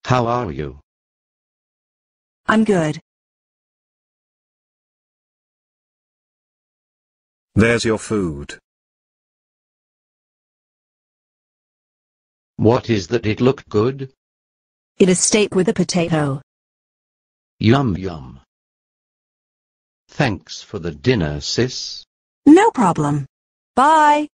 How are you? I'm good. There's your food. What is that? It looked good? It is steak with a potato. Yum yum. Thanks for the dinner, sis. No problem. Bye.